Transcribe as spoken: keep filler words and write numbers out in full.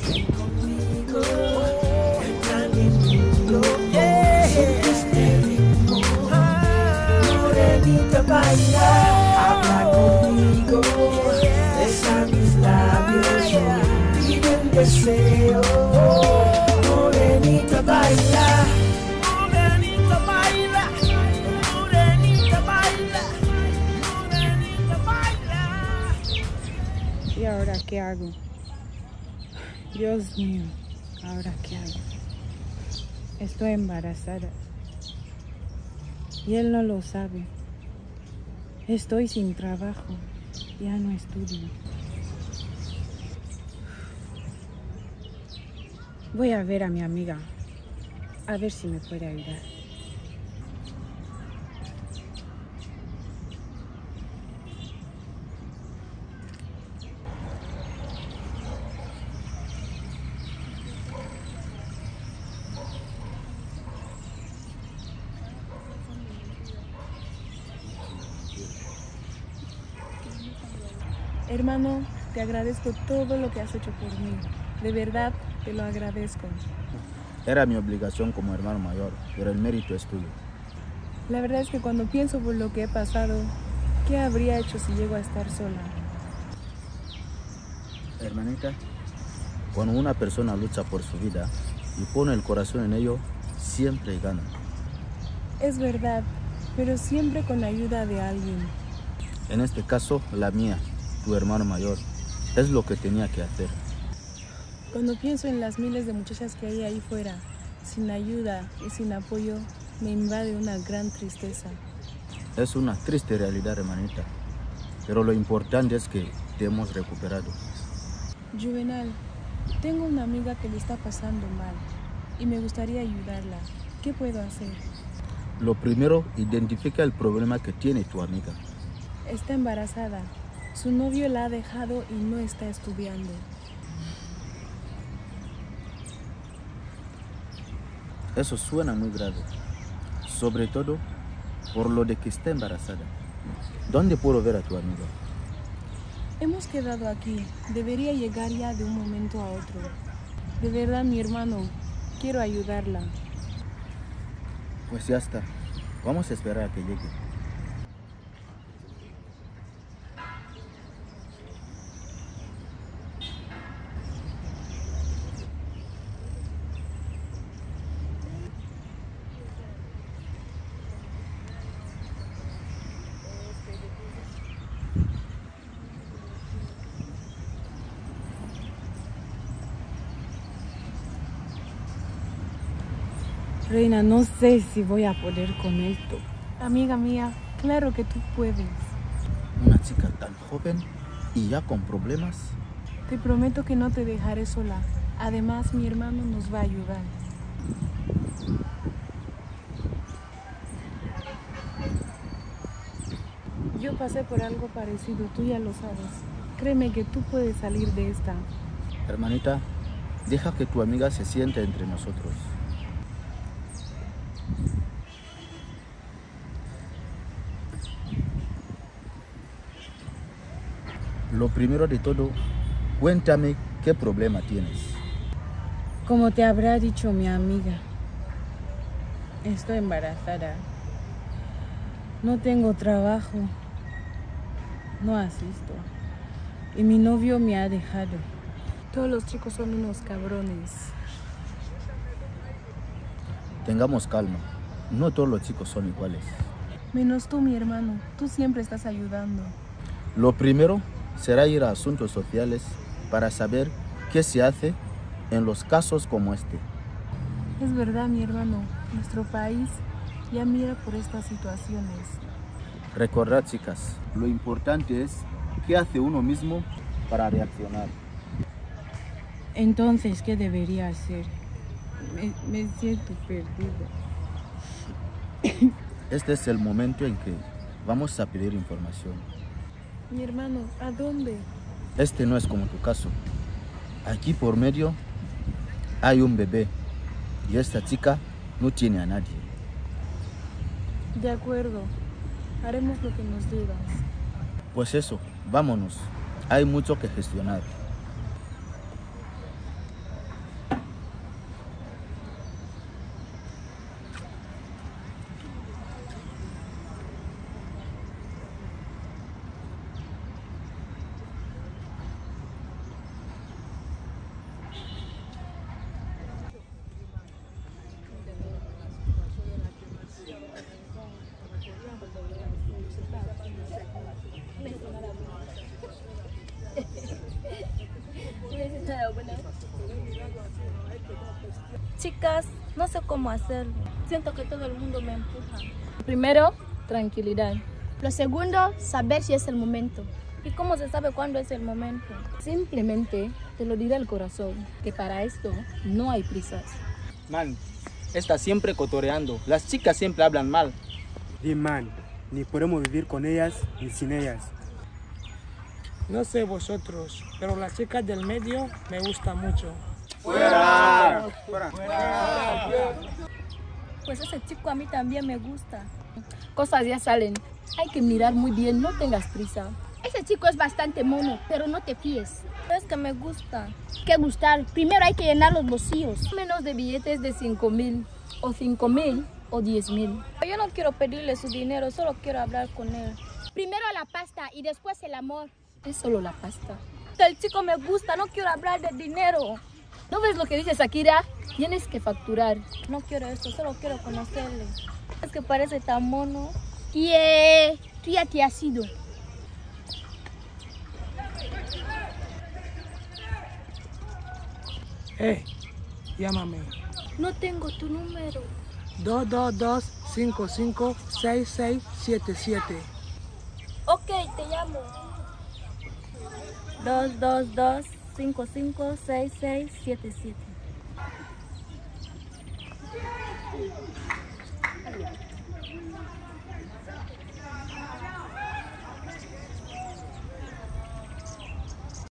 ven conmigo, entra en mi mundo, siente este ritmo, morenita baila, habla conmigo, besa mis labios, pide un deseo, morenita baila. ¿Y ahora qué hago? Dios mío, ¿ahora qué hago? Estoy embarazada. Y él no lo sabe. Estoy sin trabajo. Ya no estudio. Voy a ver a mi amiga. A ver si me puede ayudar. Hermano, te agradezco todo lo que has hecho por mí. De verdad, te lo agradezco. Era mi obligación como hermano mayor, pero el mérito es tuyo. La verdad es que cuando pienso por lo que he pasado, ¿qué habría hecho si llego a estar sola? Hermanita, cuando una persona lucha por su vida y pone el corazón en ello, siempre gana. Es verdad, pero siempre con la ayuda de alguien. En este caso, la mía, tu hermano mayor, es lo que tenía que hacer. Cuando pienso en las miles de muchachas que hay ahí fuera, sin ayuda y sin apoyo, me invade una gran tristeza. Es una triste realidad, hermanita, pero lo importante es que te hemos recuperado. Juvenal, tengo una amiga que le está pasando mal y me gustaría ayudarla. ¿Qué puedo hacer? Lo primero, identifica el problema que tiene tu amiga. Está embarazada. Su novio la ha dejado y no está estudiando. Eso suena muy grave, sobre todo por lo de que está embarazada. ¿Dónde puedo ver a tu amiga? Hemos quedado aquí. Debería llegar ya de un momento a otro. De verdad, mi hermano, quiero ayudarla. Pues ya está. Vamos a esperar a que llegue. Reina, no sé si voy a poder con esto. Amiga mía, claro que tú puedes. Una chica tan joven y ya con problemas. Te prometo que no te dejaré sola. Además, mi hermano nos va a ayudar. Yo pasé por algo parecido, tú ya lo sabes. Créeme que tú puedes salir de esta. Hermanita, deja que tu amiga se siente entre nosotros. Lo primero de todo, cuéntame qué problema tienes. Como te habrá dicho mi amiga, estoy embarazada. No tengo trabajo. No asisto. Y mi novio me ha dejado. Todos los chicos son unos cabrones. Tengamos calma. No todos los chicos son iguales. Menos tú, mi hermano. Tú siempre estás ayudando. Lo primero será ir a asuntos sociales para saber qué se hace en los casos como este. Es verdad, mi hermano. Nuestro país ya mira por estas situaciones. Recordad, chicas, lo importante es qué hace uno mismo para reaccionar. Entonces, ¿qué debería hacer? Me, me siento perdida. Este es el momento en que vamos a pedir información. Mi hermano, ¿a dónde? Este no es como tu caso. Aquí por medio hay un bebé y esta chica no tiene a nadie. De acuerdo. Haremos lo que nos digas. Pues eso, vámonos. Hay mucho que gestionar. Chicas, no sé cómo hacerlo. Siento que todo el mundo me empuja. Primero, tranquilidad. Lo segundo, saber si es el momento. ¿Y cómo se sabe cuándo es el momento? Simplemente te lo dirá el corazón, que para esto no hay prisas. Man, está siempre cotoreando. Las chicas siempre hablan mal. Di man, ni podemos vivir con ellas ni sin ellas. No sé vosotros, pero las chicas del medio me gustan mucho. ¡Fuera! Fuera. Pues ese chico a mí también me gusta. Cosas ya salen. Hay que mirar muy bien, no tengas prisa. Ese chico es bastante mono, pero no te fíes. Es que me gusta. ¿Qué gustar? Primero hay que llenar los bolsillos. Menos de billetes de cinco mil, o cinco mil, o diez mil. Yo no quiero pedirle su dinero, solo quiero hablar con él. Primero la pasta y después el amor. Es solo la pasta. El chico me gusta, no quiero hablar de dinero. ¿No ves lo que dice Shakira? Tienes que facturar. No quiero esto, solo quiero conocerle. Es que parece tan mono. Y eh, tú ya te has ido. Eh, llámame. No tengo tu número. dos dos dos, cinco cinco, seis seis siete siete. Ok, te llamo. dos dos dos, cinco cinco, seis seis siete siete.